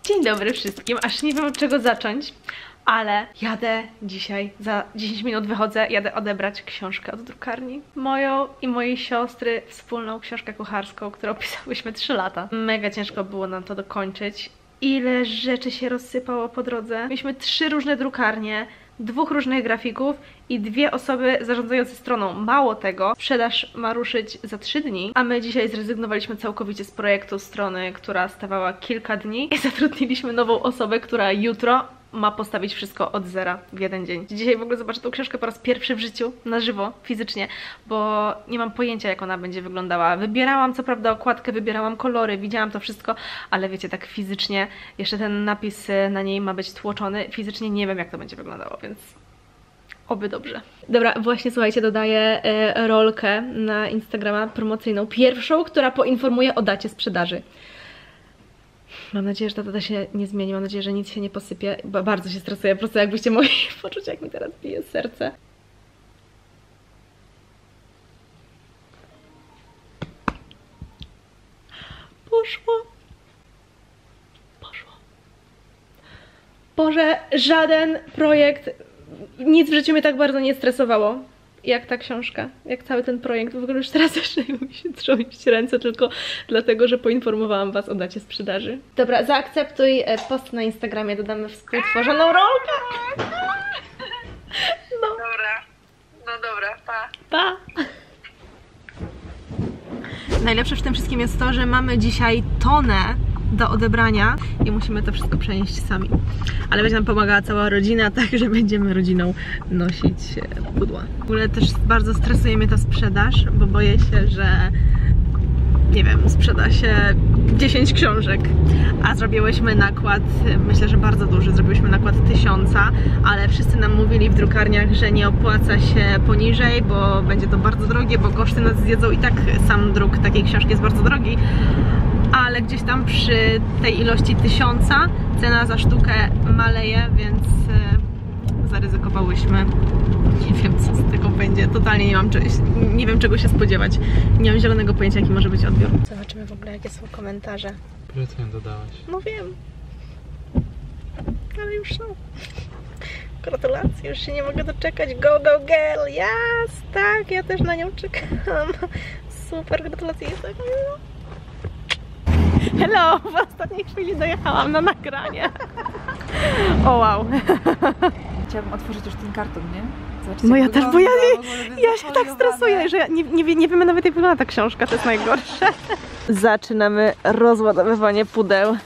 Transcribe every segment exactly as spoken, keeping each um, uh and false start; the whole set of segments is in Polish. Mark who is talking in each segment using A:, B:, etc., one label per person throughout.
A: Dzień dobry wszystkim, aż nie wiem od czego zacząć, ale jadę dzisiaj, za dziesięć minut wychodzę, jadę odebrać książkę od drukarni. Moją i mojej siostry wspólną książkę kucharską, którą pisałyśmy trzy lata. Mega ciężko było nam to dokończyć. Ile rzeczy się rozsypało po drodze. Mieliśmy trzy różne drukarnie, dwóch różnych grafików i dwie osoby zarządzające stroną. Mało tego, sprzedaż ma ruszyć za trzy dni, a my dzisiaj zrezygnowaliśmy całkowicie z projektu strony, która stawała kilka dni i zatrudniliśmy nową osobę, która jutro ma postawić wszystko od zera w jeden dzień. Dzisiaj w ogóle zobaczę tą książkę po raz pierwszy w życiu, na żywo, fizycznie, bo nie mam pojęcia, jak ona będzie wyglądała. Wybierałam co prawda okładkę, wybierałam kolory, widziałam to wszystko, ale wiecie, tak fizycznie, jeszcze ten napis na niej ma być tłoczony, fizycznie nie wiem, jak to będzie wyglądało, więc oby dobrze. Dobra, właśnie słuchajcie, dodaję e, rolkę na Instagrama promocyjną, pierwszą, która poinformuje o dacie sprzedaży. Mam nadzieję, że ta data się nie zmieni, mam nadzieję, że nic się nie posypie, bo bardzo się stresuję, po prostu jakbyście mogli poczuć, jak mi teraz bije serce. Poszło. Poszło. Boże, żaden projekt, nic w życiu mnie tak bardzo nie stresowało jak ta książka, jak cały ten projekt. W ogóle już teraz zaczynają mi się trząść ręce tylko dlatego, że poinformowałam was o dacie sprzedaży. Dobra, zaakceptuj post na Instagramie, dodamy współtworzoną rolkę. No.
B: Dobra, no dobra, pa.
A: Pa. Najlepsze w tym wszystkim jest to, że mamy dzisiaj tonę do odebrania i musimy to wszystko przenieść sami. Ale będzie nam pomagała cała rodzina, tak że będziemy rodziną nosić pudła. W ogóle też bardzo stresuje mnie ta sprzedaż, bo boję się, że nie wiem, sprzeda się dziesięć książek, a zrobiłyśmy nakład, myślę, że bardzo duży, zrobiłyśmy nakład tysiąca, ale wszyscy nam mówili w drukarniach, że nie opłaca się poniżej, bo będzie to bardzo drogie, bo koszty nas zjedzą i tak sam druk takiej książki jest bardzo drogi. Ale gdzieś tam przy tej ilości tysiąca cena za sztukę maleje, więc yy, zaryzykowałyśmy. Nie wiem, co z tego będzie. Totalnie nie mam czegoś, nie wiem czego się spodziewać. Nie mam zielonego pojęcia, jaki może być odbiór. Zobaczymy w ogóle, jakie są komentarze.
C: Ile cen dodałaś?
A: No wiem. Ale już są. Gratulacje, już się nie mogę doczekać. Go, go, girl! Yes! Tak, ja też na nią czekam. Super, gratulacje. Hello! W ostatniej chwili dojechałam na nagranie. O wow.
D: Chciałabym otworzyć już ten karton, nie? Zobaczycie,
A: No ja też, bo ja,
D: ja,
A: ja się tak stresuję, że nie, nie, nie wiemy nawet, jak wygląda ta książka, to jest najgorsze. Zaczynamy rozładowywanie pudeł.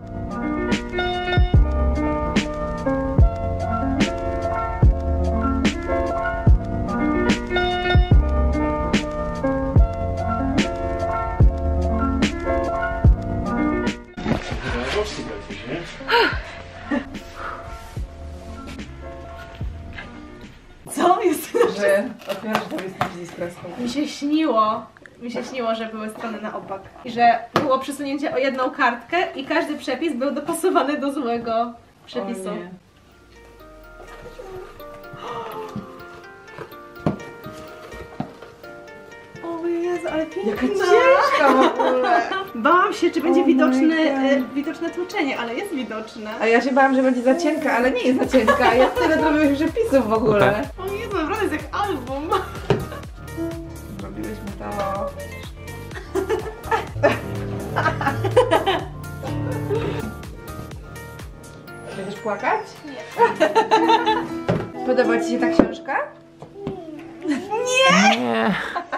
A: Co jest?
D: że otwierasz to jest napis z kreską.
A: Mi się śniło, mi się śniło, że były strony na opak. I że było przesunięcie o jedną kartkę i każdy przepis był dopasowany do złego przepisu. O Jezu, ale piękna!
D: Jaka ciężka w ogóle!
A: Bałam się, czy będzie
D: Oh
A: widoczny, y, widoczne tłuczenie, ale jest widoczne.
D: A ja się bałam, że będzie za cienka, ale nie jest za cienka. Ja tyle zrobiłeś przepisów w ogóle.
A: O Jezu, naprawdę jest jak album.
D: Zrobiłyśmy to. Będziesz płakać? Nie. Podoba ci się ta książka?
A: Nie!
C: Nie.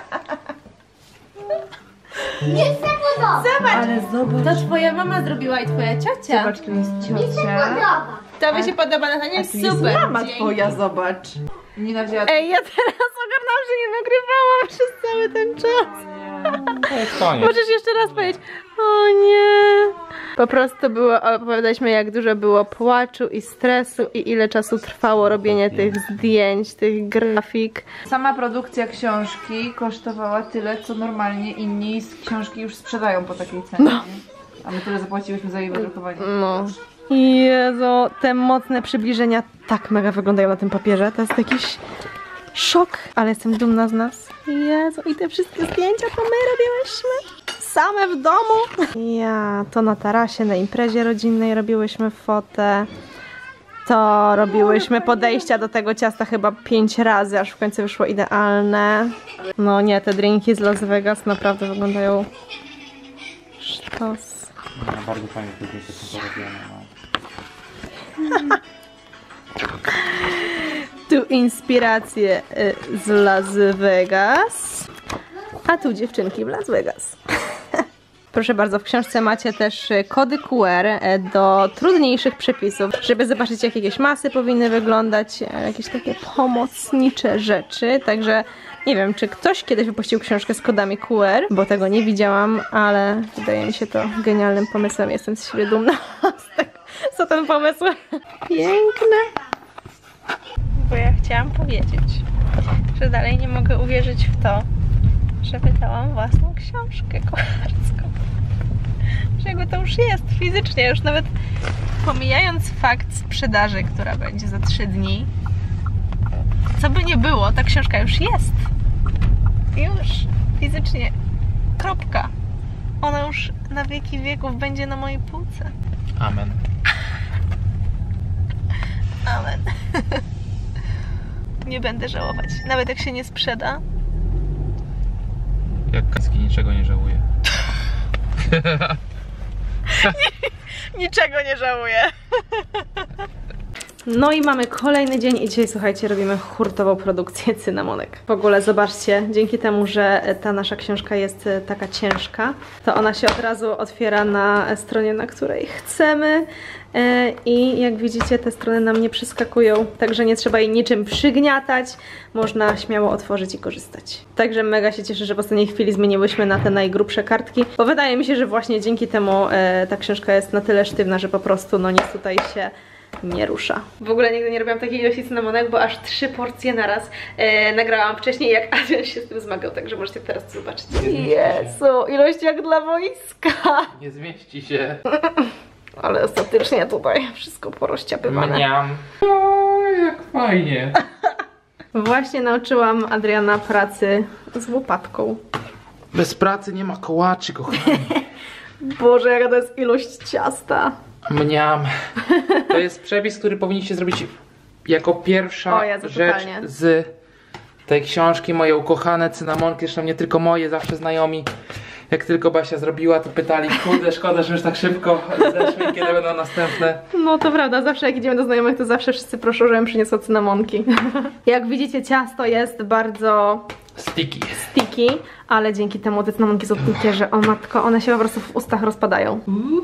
E: Nie chcę podoba.
A: Zobacz,
D: Ale zobacz.
A: to twoja mama zrobiła i twoja ciocia.
D: Zobacz, tu jest
E: Mi się
D: ciocia.
E: podoba.
A: Tobie się podoba, Natania?
D: A tu jest
A: Super.
D: mama
A: Dzięki.
D: twoja, zobacz. Nina wzięła...
A: Ej, ja teraz ogarnęłam, że nie nagrywałam przez cały ten czas.
C: To jest koniec.
A: Możesz jeszcze raz powiedzieć. O nie. Po prostu było, opowiadaliśmy, jak dużo było płaczu i stresu i ile czasu trwało robienie tych zdjęć, tych grafik.
D: Sama produkcja książki kosztowała tyle, co normalnie inni z książki już sprzedają po takiej cenie. No. A my tyle zapłaciłyśmy za jej wydrukowanie.
A: No. Jezu, te mocne przybliżenia tak mega wyglądają na tym papierze. To jest jakiś szok, ale jestem dumna z nas. Jezu, i te wszystkie zdjęcia to my robiłyśmy. same w domu. Ja, to na tarasie, na imprezie rodzinnej robiłyśmy fotę. To robiłyśmy podejścia do tego ciasta chyba pięć razy, aż w końcu wyszło idealne. No nie, te drinki z Las Vegas naprawdę wyglądają sztos.
C: No, bardzo fajnie te drinki są porobione. No.
A: Tu inspiracje z Las Vegas, a tu dziewczynki w Las Vegas. Proszę bardzo, w książce macie też kody Q R do trudniejszych przepisów, żeby zobaczyć, jak jakieś masy powinny wyglądać, jakieś takie pomocnicze rzeczy. Także nie wiem, czy ktoś kiedyś wypuścił książkę z kodami Q R, bo tego nie widziałam, ale wydaje mi się to genialnym pomysłem. Jestem z siebie dumna z tego, co ten pomysł. Piękne. Bo ja chciałam powiedzieć, że dalej nie mogę uwierzyć w to, że wydałam własną książkę kucharską. Że jakby to już jest fizycznie, już nawet pomijając fakt sprzedaży, która będzie za trzy dni, co by nie było, ta książka już jest. Już fizycznie. Kropka. Ona już na wieki wieków będzie na mojej półce.
C: Amen.
A: Amen. Nie będę żałować. Nawet jak się nie sprzeda.
C: Jak Kacki niczego nie żałuje.
A: Niczego nie żałuję. No i mamy kolejny dzień i dzisiaj, słuchajcie, robimy hurtową produkcję cynamonek. W ogóle zobaczcie, dzięki temu, że ta nasza książka jest taka ciężka, to ona się od razu otwiera na stronie, na której chcemy. I jak widzicie, te strony nam nie przeskakują, także nie trzeba jej niczym przygniatać. Można śmiało otworzyć i korzystać. Także mega się cieszę, że w ostatniej chwili zmieniłyśmy na te najgrubsze kartki, bo wydaje mi się, że właśnie dzięki temu ta książka jest na tyle sztywna, że po prostu no nic tutaj się nie rusza. W ogóle nigdy nie robiłam takiej ilości cynamonek, bo aż trzy porcje naraz e, nagrałam wcześniej, jak Adrian się z tym zmagał, także możecie teraz to zobaczyć. Jezu, ilość jak dla wojska.
C: Nie zmieści się.
A: Ale ostatecznie tutaj wszystko porozciapywane.
C: Mniam. O, jak fajnie.
A: Właśnie nauczyłam Adriana pracy z łopatką.
C: Bez pracy nie ma kołaczy, kochani.
A: Boże, jaka to jest ilość ciasta.
C: Mniam. To jest przepis, który powinniście zrobić jako pierwsza
A: O, ja
C: rzecz
A: totalnie.
C: z tej książki. Moje ukochane cynamonki, zresztą nie tylko moje, zawsze znajomi. Jak tylko Basia zrobiła, to pytali, kurde, szkoda, że już tak szybko zeszły, kiedy będą następne.
A: No to prawda, zawsze jak idziemy do znajomych, to zawsze wszyscy proszą, żebym przyniosła cynamonki. Jak widzicie, ciasto jest bardzo
C: Sticky.
A: sticky, ale dzięki temu te cynamonki są takie, że o matko, one się po prostu w ustach rozpadają.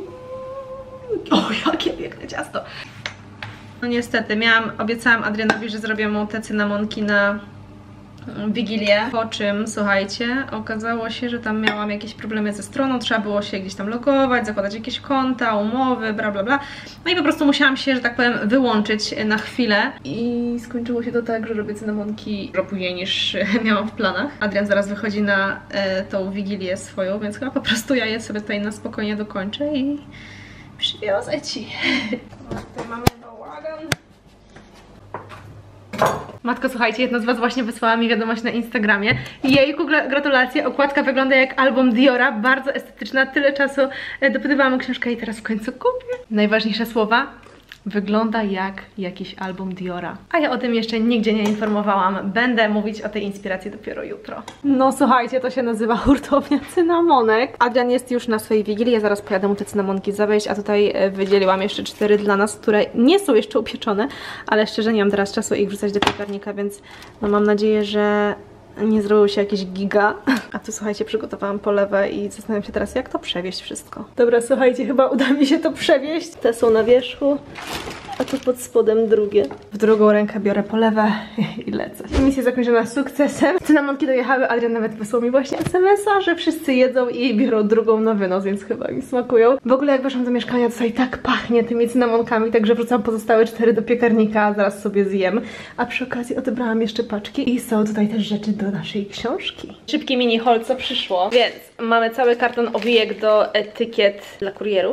A: O, jakie piękne ciasto. No niestety, miałam, obiecałam Adrianowi, że zrobię mu te cynamonki na Wigilię, po czym, słuchajcie, okazało się, że tam miałam jakieś problemy ze stroną, trzeba było się gdzieś tam logować, zakładać jakieś konta, umowy, bla bla bla. No i po prostu musiałam się, że tak powiem, wyłączyć na chwilę i skończyło się to tak, że robię cynamonki dużo później niż miałam w planach. Adrian zaraz wychodzi na e, tą Wigilię swoją, więc chyba po prostu ja je sobie tutaj na spokojnie dokończę i przywiozę ci. Tutaj mamy bałagan. Matko, słuchajcie, jedna z was właśnie wysłała mi wiadomość na Instagramie. Jejku, gratulacje, okładka wygląda jak album Diora, bardzo estetyczna, tyle czasu dopytywałam o książkę i teraz w końcu kupię. Najważniejsze słowa, wygląda jak jakiś album Diora. A ja o tym jeszcze nigdzie nie informowałam, będę mówić o tej inspiracji dopiero jutro. No słuchajcie, to się nazywa hurtownia cynamonek. Adrian jest już na swojej wigilii, ja zaraz pojadę mu te cynamonki zawieźć, a tutaj wydzieliłam jeszcze cztery dla nas, które nie są jeszcze upieczone, ale szczerze nie mam teraz czasu ich wrzucać do piekarnika, więc no mam nadzieję, że nie zrobił się jakiś giga. A tu słuchajcie, przygotowałam polewę i zastanawiam się teraz, jak to przewieźć wszystko. Dobra, słuchajcie, chyba uda mi się to przewieźć. Te są na wierzchu, a tu pod spodem drugie. W drugą rękę biorę polewę i lecę. Misja zakończona sukcesem. Cynamonki dojechały, Adrian nawet wysłał mi właśnie es em es a, że wszyscy jedzą i biorą drugą na wynos, więc chyba mi smakują. W ogóle jak weszłam do mieszkania, to tutaj tak pachnie tymi cynamonkami, także wrzucam pozostałe cztery do piekarnika, zaraz sobie zjem. A przy okazji odebrałam jeszcze paczki i są tutaj też rzeczy do naszej książki. Szybki mini haul, co przyszło. Więc mamy cały karton owijek do etykiet dla kurierów.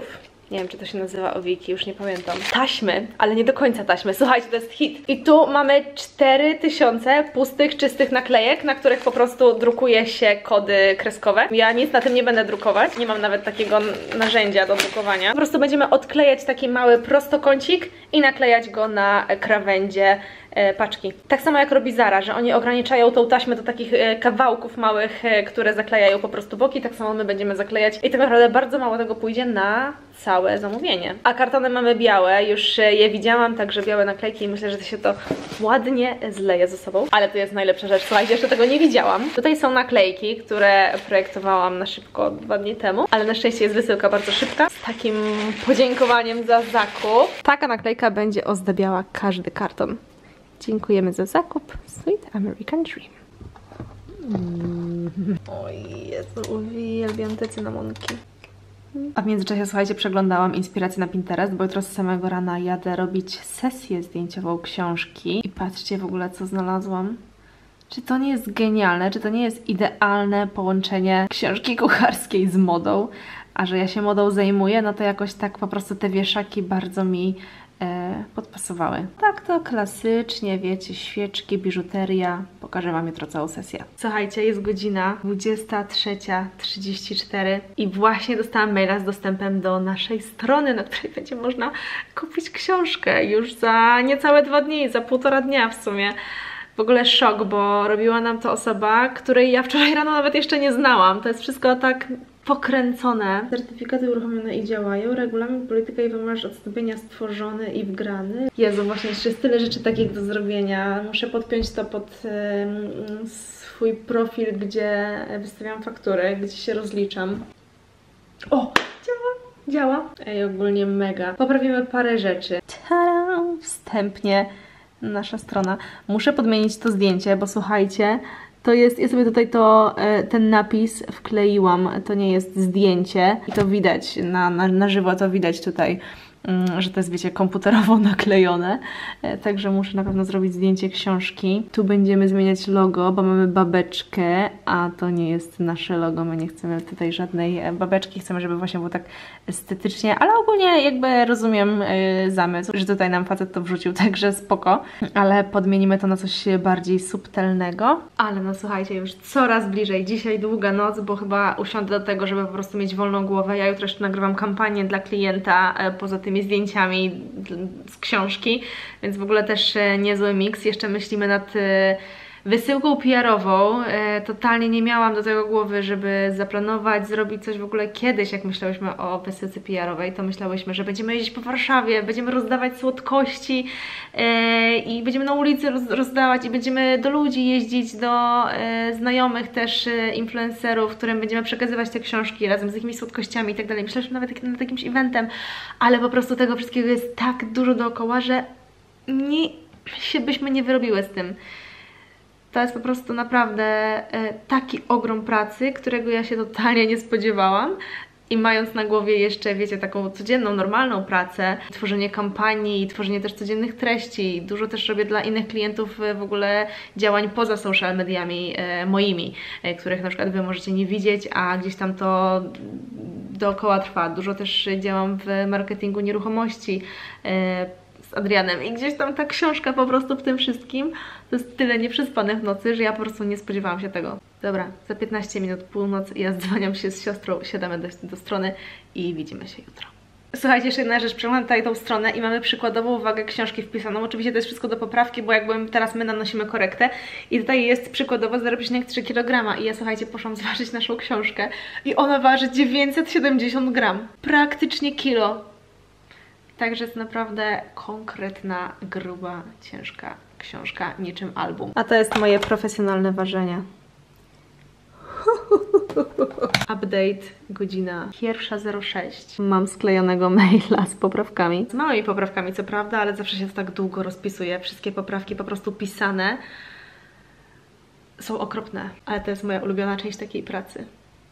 A: Nie wiem, czy to się nazywa owiki, już nie pamiętam. Taśmy, ale nie do końca taśmy. Słuchajcie, to jest hit. I tu mamy cztery tysiące pustych, czystych naklejek, na których po prostu drukuje się kody kreskowe. Ja nic na tym nie będę drukować. Nie mam nawet takiego narzędzia do drukowania. Po prostu będziemy odklejać taki mały prostokącik i naklejać go na krawędzie e, paczki. Tak samo jak robi Zara, że oni ograniczają tą taśmę do takich e, kawałków małych, e, które zaklejają po prostu boki. Tak samo my będziemy zaklejać. I tak naprawdę bardzo mało tego pójdzie na całe zamówienie. A kartony mamy białe, już je widziałam, także białe naklejki i myślę, że to się to ładnie zleje ze sobą. Ale to jest najlepsza rzecz, słuchajcie, jeszcze tego nie widziałam. Tutaj są naklejki, które projektowałam na szybko dwa dni temu, ale na szczęście jest wysyłka bardzo szybka, z takim podziękowaniem za zakup. Taka naklejka będzie ozdabiała każdy karton. Dziękujemy za zakup. Sweet American Dream. Mm. Oj, Jezu, uwielbiam te cynamonki. A w międzyczasie, słuchajcie, przeglądałam inspiracje na Pinterest, bo jutro z samego rana jadę robić sesję zdjęciową książki. I patrzcie w ogóle, co znalazłam. Czy to nie jest genialne? Czy to nie jest idealne połączenie książki kucharskiej z modą? A że ja się modą zajmuję, no to jakoś tak po prostu te wieszaki bardzo mi e, podpasowały. Tak to klasycznie, wiecie, świeczki, biżuteria. Pokażę Wam jutro całą sesję. Słuchajcie, jest godzina dwudziesta trzecia trzydzieści cztery i właśnie dostałam maila z dostępem do naszej strony, na której będzie można kupić książkę już za niecałe dwa dni, za półtora dnia w sumie. W ogóle szok, bo robiła nam to osoba, której ja wczoraj rano nawet jeszcze nie znałam. To jest wszystko tak pokręcone. Certyfikaty uruchomione i działają. Regulamin, polityka i wymarsz odstąpienia stworzony i wgrany. Jezu, właśnie jeszcze jest tyle rzeczy takich do zrobienia. Muszę podpiąć to pod y, swój profil, gdzie wystawiam faktury, gdzie się rozliczam. O! Działa! Działa. Ej, ogólnie mega. Poprawimy parę rzeczy. Tada! Wstępnie nasza strona. Muszę podmienić to zdjęcie, bo słuchajcie, to jest, ja sobie tutaj to, ten napis wkleiłam, to nie jest zdjęcie i to widać, na, na, na żywo to widać tutaj, że to jest, wiecie, komputerowo naklejone, także muszę na pewno zrobić zdjęcie książki. Tu będziemy zmieniać logo, bo mamy babeczkę, a to nie jest nasze logo, my nie chcemy tutaj żadnej babeczki, chcemy, żeby właśnie było tak estetycznie, ale ogólnie jakby rozumiem yy, zamysł, że tutaj nam facet to wrzucił, także spoko, ale podmienimy to na coś bardziej subtelnego. Ale no słuchajcie, już coraz bliżej, dzisiaj długa noc, bo chyba usiądę do tego, żeby po prostu mieć wolną głowę. Ja jutro jeszcze nagrywam kampanię dla klienta, yy, poza tymi zdjęciami z książki, więc w ogóle też niezły miks. Jeszcze myślimy nad wysyłką P R-ową. Totalnie nie miałam do tego głowy, żeby zaplanować, zrobić coś w ogóle kiedyś, jak myślałyśmy o wysyłce P R-owej, to myślałyśmy, że będziemy jeździć po Warszawie, będziemy rozdawać słodkości i będziemy na ulicy rozdawać i będziemy do ludzi jeździć, do znajomych też influencerów, którym będziemy przekazywać te książki razem z jakimiś słodkościami i tak dalej. Myślałyśmy nawet nad jakimś eventem, ale po prostu tego wszystkiego jest tak dużo dookoła, że nie, się byśmy nie wyrobiły z tym. To jest po prostu naprawdę e, taki ogrom pracy, którego ja się totalnie nie spodziewałam. I mając na głowie jeszcze, wiecie, taką codzienną, normalną pracę, tworzenie kampanii, tworzenie też codziennych treści, dużo też robię dla innych klientów w ogóle działań poza social mediami e, moimi, e, których na przykład Wy możecie nie widzieć, a gdzieś tam to dookoła trwa. Dużo też działam w marketingu nieruchomości, e, z Adrianem i gdzieś tam ta książka po prostu w tym wszystkim, to jest tyle nieprzespanych nocy, że ja po prostu nie spodziewałam się tego. Dobra, za piętnaście minut północ ja dzwoniam się z siostrą, siadamy do, do strony i widzimy się jutro. Słuchajcie, jeszcze jedna rzecz, przeglądam tutaj tą stronę i mamy przykładową wagę książki wpisaną. Oczywiście to jest wszystko do poprawki, bo jakby teraz my nanosimy korektę i tutaj jest przykładowo zero przecinek trzy kilograma i ja, słuchajcie, poszłam zważyć naszą książkę i ona waży dziewięćset siedemdziesiąt gram. Praktycznie kilo. Także jest naprawdę konkretna, gruba, ciężka książka, niczym album. A to jest moje profesjonalne ważenie. Update, godzina pierwsza zero sześć. Mam sklejonego maila z poprawkami. Z małymi poprawkami, co prawda, ale zawsze się to tak długo rozpisuje. Wszystkie poprawki po prostu pisane są okropne. Ale to jest moja ulubiona część takiej pracy.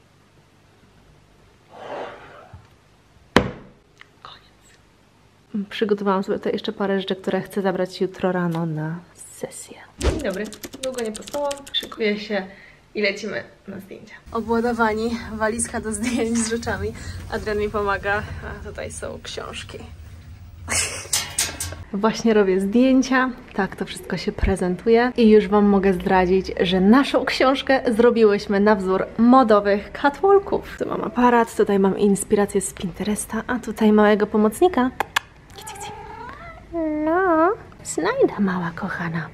A: Przygotowałam sobie tutaj jeszcze parę rzeczy, które chcę zabrać jutro rano na sesję. Dzień dobry, długo nie postałam. Szykuję się i lecimy na zdjęcia. Obładowani, walizka do zdjęć z rzeczami. Adrian mi pomaga, a tutaj są książki. Właśnie robię zdjęcia, tak to wszystko się prezentuje i już Wam mogę zdradzić, że naszą książkę zrobiłyśmy na wzór modowych catwalków. Tu mam aparat, tutaj mam inspirację z Pinteresta, a tutaj małego pomocnika. Kici, kici. No, znajdę, mała kochana.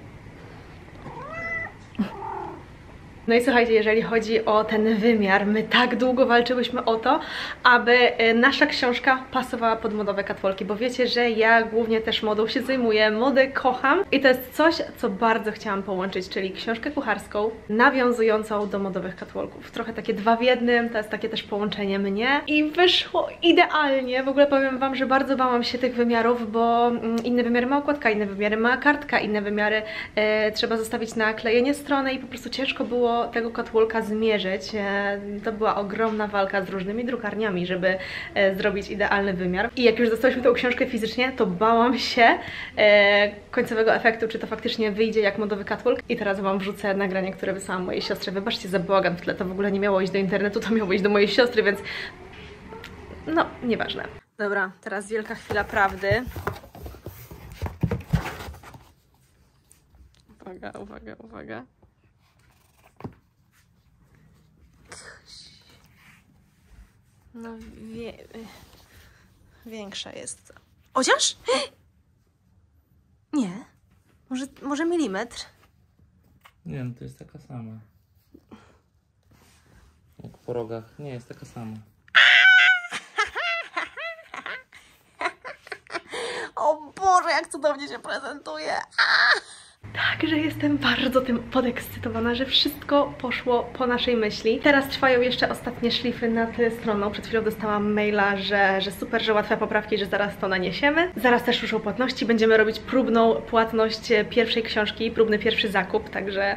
A: No i słuchajcie, jeżeli chodzi o ten wymiar, my tak długo walczyłyśmy o to, aby nasza książka pasowała pod modowe catwalki, bo wiecie, że ja głównie też modą się zajmuję, modę kocham i to jest coś, co bardzo chciałam połączyć, czyli książkę kucharską nawiązującą do modowych catwalków. Trochę takie dwa w jednym, to jest takie też połączenie mnie i wyszło idealnie. W ogóle powiem Wam, że bardzo bałam się tych wymiarów, bo inne wymiary ma okładka, inne wymiary ma kartka, inne wymiary e, trzeba zostawić na klejenie strony i po prostu ciężko było tego catwalka zmierzyć. To była ogromna walka z różnymi drukarniami, żeby zrobić idealny wymiar. I jak już dostałyśmy tą książkę fizycznie, to bałam się końcowego efektu, czy to faktycznie wyjdzie jak modowy catwalk. I teraz Wam wrzucę nagranie, które wysłałam mojej siostrze. Wybaczcie za bałagan w tle, to w ogóle nie miało iść do internetu, to miało iść do mojej siostry, więc no, nieważne. Dobra, teraz wielka chwila prawdy. Uwaga, uwaga, uwaga. No, wie... większa jest. Chociaż? Nie. Może, może milimetr?
C: Nie wiem, to jest taka sama. Jak po rogach. Nie, jest taka sama.
A: O Boże, jak cudownie się prezentuje! Także jestem bardzo tym podekscytowana, że wszystko poszło po naszej myśli. Teraz trwają jeszcze ostatnie szlify nad stroną. Przed chwilą dostałam maila, że, że super, że łatwe poprawki, że zaraz to naniesiemy. Zaraz też ruszą płatności. Będziemy robić próbną płatność pierwszej książki, próbny pierwszy zakup, także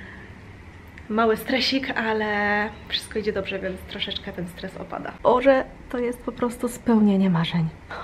A: mały stresik, ale wszystko idzie dobrze, więc troszeczkę ten stres opada. Boże, to jest po prostu spełnienie marzeń.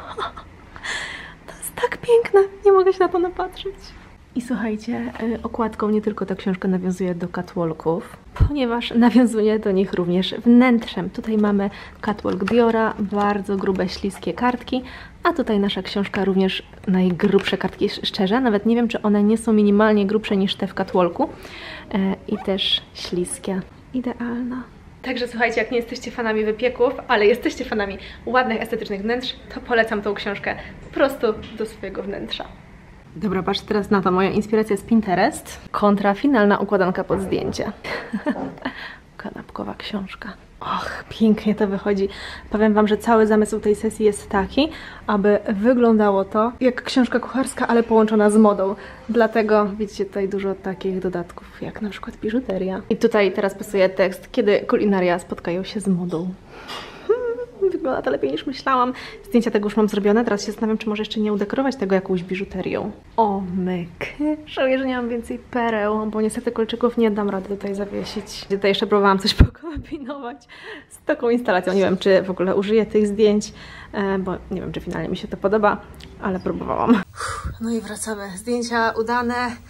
A: To jest tak piękne, nie mogę się na to napatrzeć. I słuchajcie, okładką nie tylko ta książka nawiązuje do catwalków, ponieważ nawiązuje do nich również wnętrzem. Tutaj mamy catwalk Diora, bardzo grube, śliskie kartki, a tutaj nasza książka również najgrubsze kartki, szczerze. Nawet nie wiem, czy one nie są minimalnie grubsze niż te w catwalku. I też śliskie. Idealna. Także słuchajcie, jak nie jesteście fanami wypieków, ale jesteście fanami ładnych, estetycznych wnętrz, to polecam tą książkę po prostu do swojego wnętrza. Dobra, patrz teraz na to, moja inspiracja z Pinterest kontra finalna układanka pod zdjęcie. Kanapkowa książka. Och, pięknie to wychodzi. Powiem Wam, że cały zamysł tej sesji jest taki, aby wyglądało to jak książka kucharska, ale połączona z modą. Dlatego widzicie tutaj dużo takich dodatków, jak na przykład biżuteria. I tutaj teraz pasuje tekst, kiedy kulinaria spotkają się z modą. Wygląda to lepiej niż myślałam. Zdjęcia tego już mam zrobione. Teraz się zastanawiam, czy może jeszcze nie udekorować tego jakąś biżuterią. O myk. Żałuję, że nie mam więcej pereł, bo niestety kolczyków nie dam rady tutaj zawiesić. Tutaj jeszcze próbowałam coś pokombinować z taką instalacją. Nie wiem, czy w ogóle użyję tych zdjęć, bo nie wiem, czy finalnie mi się to podoba, ale próbowałam. No i wracamy. Zdjęcia udane.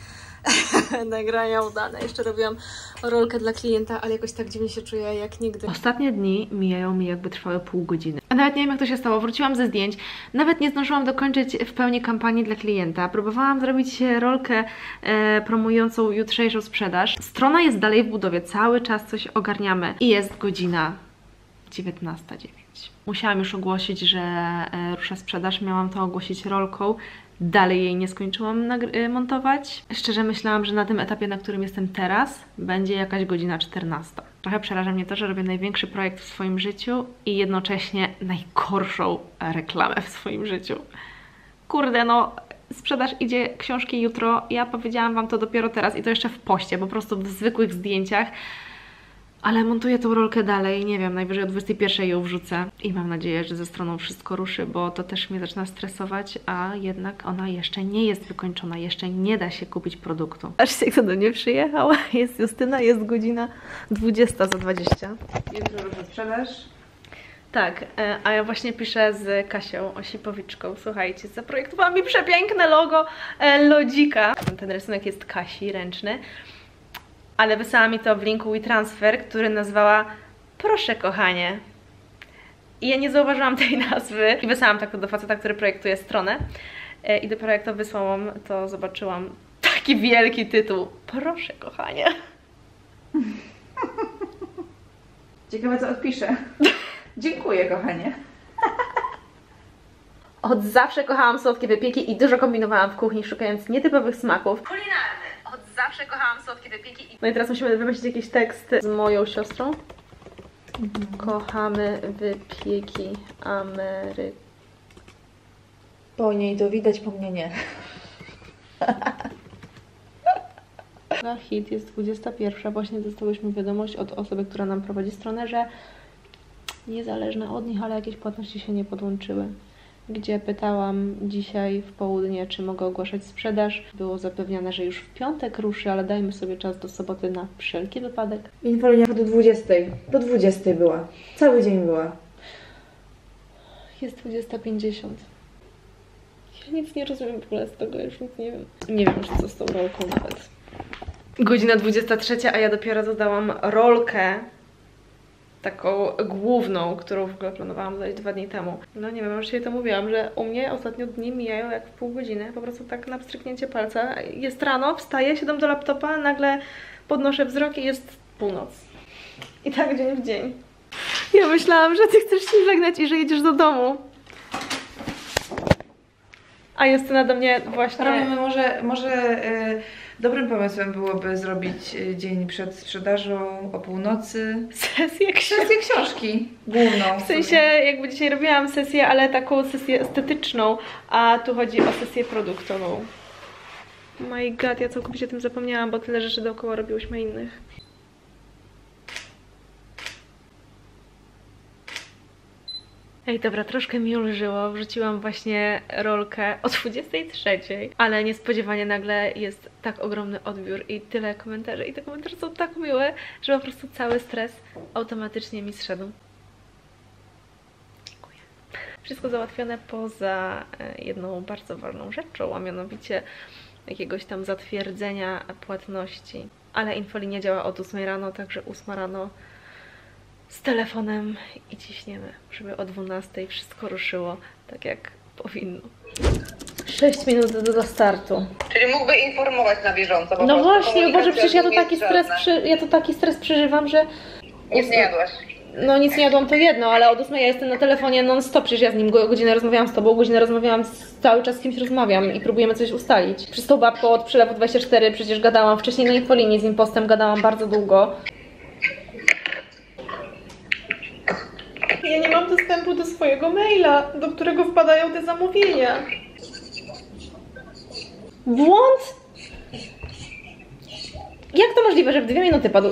A: Nagrania udane. Jeszcze robiłam rolkę dla klienta, ale jakoś tak dziwnie się czuję jak nigdy. Ostatnie dni mijają mi jakby trwały pół godziny. A nawet nie wiem, jak to się stało. Wróciłam ze zdjęć. Nawet nie zdążyłam dokończyć w pełni kampanii dla klienta. Próbowałam zrobić rolkę e, promującą jutrzejszą sprzedaż. Strona jest dalej w budowie. Cały czas coś ogarniamy. I jest godzina dziewiętnasta dziewięć. Musiałam już ogłosić, że e, rusza sprzedaż. Miałam to ogłosić rolką. Dalej jej nie skończyłam montować. Szczerze myślałam, że na tym etapie, na którym jestem teraz, będzie jakaś godzina czternasta. Trochę przeraża mnie to, że robię największy projekt w swoim życiu i jednocześnie najgorszą reklamę w swoim życiu. Kurde, no sprzedaż idzie książki jutro. Ja powiedziałam Wam to dopiero teraz i to jeszcze w poście, po prostu w zwykłych zdjęciach. Ale montuję tą rolkę dalej, nie wiem, najwyżej o dwudziestej pierwszej ją wrzucę i mam nadzieję, że ze stroną wszystko ruszy, bo to też mnie zaczyna stresować, a jednak ona jeszcze nie jest wykończona, jeszcze nie da się kupić produktu. Aż się kto do mnie przyjechał, jest Justyna, jest godzina dwudziesta za dwadzieścia.
D: Jutro rusza sprzedaż.
A: Tak, a ja właśnie piszę z Kasią Osipowiczką, słuchajcie, zaprojektowała mi przepiękne logo lodzika. Ten rysunek jest Kasi, ręczny. ale wysłała mi to w linku WeTransfer, który nazwała Proszę kochanie. I ja nie zauważyłam tej nazwy i wysłałam tak to do faceta, który projektuje stronę. I dopiero jak to wysłałam, to zobaczyłam taki wielki tytuł. Proszę kochanie.
D: Ciekawe co odpiszę. Dziękuję, kochanie.
A: Od zawsze kochałam słodkie wypieki i dużo kombinowałam w kuchni, szukając nietypowych smaków. Kulinarny. Od zawsze kochałam słodkie wypieki i... No i teraz musimy wymyślić jakiś tekst z moją siostrą. Mhm. Kochamy wypieki Amery...
D: Po niej to widać, po mnie nie.
A: Na hit jest dwudziesta pierwsza. Właśnie dostałyśmy wiadomość od osoby, która nam prowadzi stronę, że niezależne od nich, ale jakieś płatności się nie podłączyły. Gdzie pytałam dzisiaj w południe, czy mogę ogłaszać sprzedaż. Było zapewnione, że już w piątek ruszy, ale dajmy sobie czas do soboty na wszelki wypadek.
D: Infolinia do dwudziestej. Do dwudziestej była. Cały dzień była.
A: Jest dwudziesta pięćdziesiąt. Ja nic nie rozumiem w ogóle z tego, już nic nie wiem. Nie wiem już co z tą rolką nawet. Godzina dwudziesta trzecia, a ja dopiero dodałam rolkę taką główną, którą w ogóle planowałam dodać dwa dni temu. No nie wiem, już się to mówiłam, że u mnie ostatnio dni mijają jak w pół godziny. Po prostu tak na pstryknięcie palca. Jest rano, wstaję, siadam do laptopa, nagle podnoszę wzrok i jest północ. I tak dzień w dzień. Ja myślałam, że ty chcesz się żegnać i że jedziesz do domu. A Justyna do mnie właśnie...
D: Robimy może, może y, dobrym pomysłem byłoby zrobić y, dzień przed sprzedażą o północy.
A: Sesję książki.
D: Sesję książki główną.
A: W sensie jakby dzisiaj robiłam sesję, ale taką sesję estetyczną, a tu chodzi o sesję produktową. My god, ja całkowicie o tym zapomniałam, bo tyle rzeczy dookoła robiłyśmy innych. Ej, dobra, troszkę mi ulżyło. Wrzuciłam właśnie rolkę o dwudziestej trzeciej, ale niespodziewanie nagle jest tak ogromny odbiór i tyle komentarzy. I te komentarze są tak miłe, że po prostu cały stres automatycznie mi zszedł. Dziękuję. Wszystko załatwione poza jedną bardzo ważną rzeczą, a mianowicie jakiegoś tam zatwierdzenia płatności. Ale infolinia działa od ósmej rano, także ósma rano z telefonem i ciśniemy, żeby o dwunastej wszystko ruszyło tak jak powinno. sześć minut do, do startu.
B: Czyli mógłby informować na bieżąco. Po
A: no
B: prostu
A: właśnie, Boże, przecież ja to
B: nie jest
A: taki stres,
B: żadna.
A: przy, ja to taki stres przeżywam, że...
B: Nic nie jadłaś.
A: No nic nie jadłam, to jedno, ale od ósmej ja jestem na telefonie non stop, przecież ja z nim godzinę rozmawiałam z tobą, godzinę rozmawiałam, z, cały czas z kimś rozmawiam i próbujemy coś ustalić. Przez tą babką od Przelewu dwadzieścia cztery przecież gadałam, wcześniej na infolinii z impostem gadałam bardzo długo. Ja nie mam dostępu do swojego maila, do którego wpadają te zamówienia. Błąd? Jak to możliwe, że w dwie minuty padł...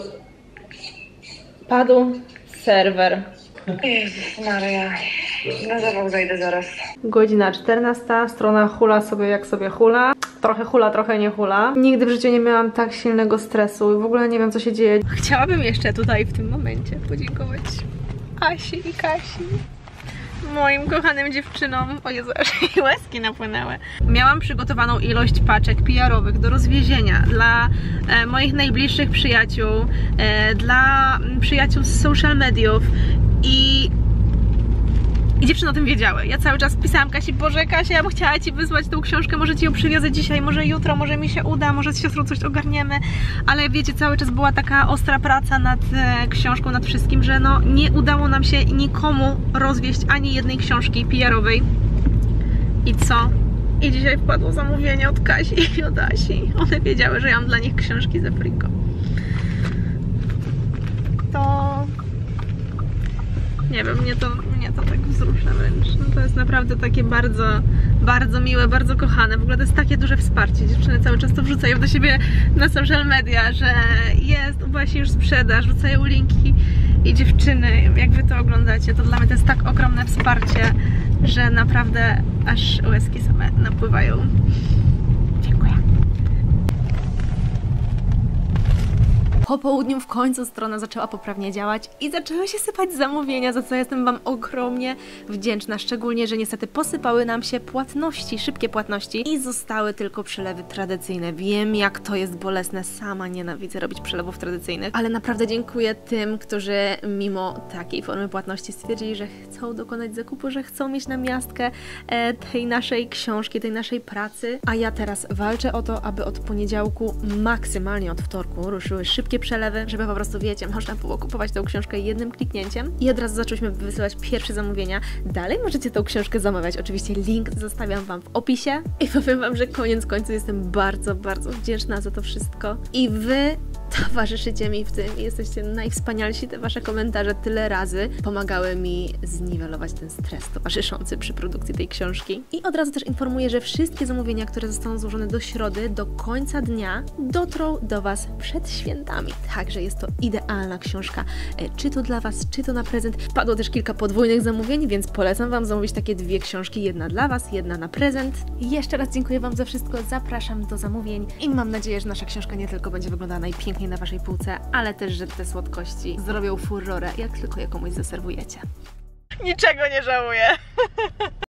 A: Padł serwer.
B: Jezus Maria. Na zawał zajdę zaraz.
A: Godzina czternasta, strona hula sobie jak sobie hula. Trochę hula, trochę nie hula. Nigdy w życiu nie miałam tak silnego stresu i w ogóle nie wiem co się dzieje. Chciałabym jeszcze tutaj w tym momencie podziękować Asi i Kasi, moim kochanym dziewczynom. O Jezu, aż mi łezki napłynęły. Miałam przygotowaną ilość paczek P R-owych do rozwiezienia dla e, moich najbliższych przyjaciół, e, dla przyjaciół z social mediów i I dziewczyny o tym wiedziały. Ja cały czas pisałam Kasi, Boże Kasia, ja bym chciała ci wysłać tą książkę, może ci ją przywiozę dzisiaj, może jutro, może mi się uda, może z siostrą coś ogarniemy. Ale wiecie, cały czas była taka ostra praca nad e, książką, nad wszystkim, że no nie udało nam się nikomu rozwieść ani jednej książki P R-owej. I co? I dzisiaj wpadło zamówienie od Kasi i od Asi. One wiedziały, że ja mam dla nich książki z Afriko. To... Nie wiem, mnie to, mnie to tak wzrusza wręcz. No to jest naprawdę takie bardzo, bardzo miłe, bardzo kochane. W ogóle to jest takie duże wsparcie. Dziewczyny cały czas to wrzucają do siebie na social media, że jest u Basi już sprzedaż, wrzucają linki. I dziewczyny, jak wy to oglądacie, to dla mnie to jest tak ogromne wsparcie, że naprawdę aż łezki same napływają. Dziękuję. Po południu w końcu strona zaczęła poprawnie działać i zaczęły się sypać zamówienia, za co jestem Wam ogromnie wdzięczna. Szczególnie, że niestety posypały nam się płatności, szybkie płatności i zostały tylko przelewy tradycyjne. Wiem, jak to jest bolesne, sama nienawidzę robić przelewów tradycyjnych, ale naprawdę dziękuję tym, którzy mimo takiej formy płatności stwierdzili, że chcą dokonać zakupu, że chcą mieć namiastkę e, tej naszej książki, tej naszej pracy. A ja teraz walczę o to, aby od poniedziałku, maksymalnie od wtorku, ruszyły szybkie przelewy, żeby po prostu, wiecie, można było kupować tę książkę jednym kliknięciem i od razu zaczęliśmy wysyłać pierwsze zamówienia. Dalej możecie tę książkę zamawiać, oczywiście link zostawiam Wam w opisie i powiem Wam, że koniec końców jestem bardzo, bardzo wdzięczna za to wszystko i Wy towarzyszycie mi w tym i jesteście najwspanialsi. Te Wasze komentarze tyle razy pomagały mi zniwelować ten stres towarzyszący przy produkcji tej książki. I od razu też informuję, że wszystkie zamówienia, które zostaną złożone do środy, do końca dnia, dotrą do Was przed świętami. Także jest to idealna książka, czy to dla Was, czy to na prezent. Padło też kilka podwójnych zamówień, więc polecam Wam zamówić takie dwie książki, jedna dla Was, jedna na prezent. I jeszcze raz dziękuję Wam za wszystko, zapraszam do zamówień i mam nadzieję, że nasza książka nie tylko będzie wyglądała najpiękniej na Waszej półce, ale też, że te słodkości zrobią furorę, jak tylko je komuś zaserwujecie. Niczego nie żałuję!